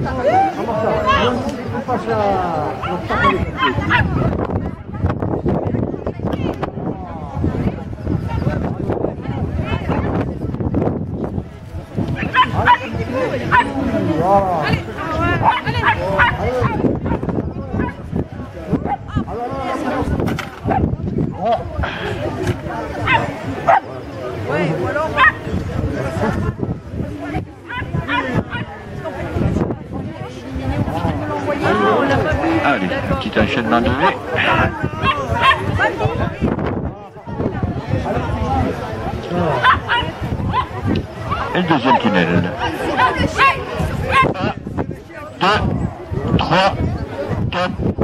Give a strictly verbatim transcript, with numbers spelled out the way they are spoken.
Allez, petit enchaînement de V. Et le deuxième tunnel. un, deux, trois, quatre.